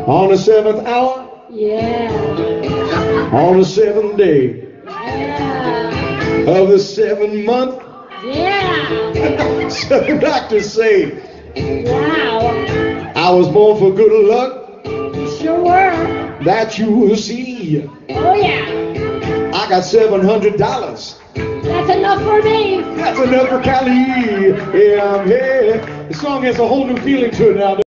On the 7th hour, Yeah. on the 7th day Yeah. of the 7th month, Yeah. so the doctors say, Wow. I was born for good luck, You sure were. that you will see. Oh, yeah. I got $700. That's enough for me. That's enough for Kally. Yeah, I'm here. The song has a whole new feeling to it now.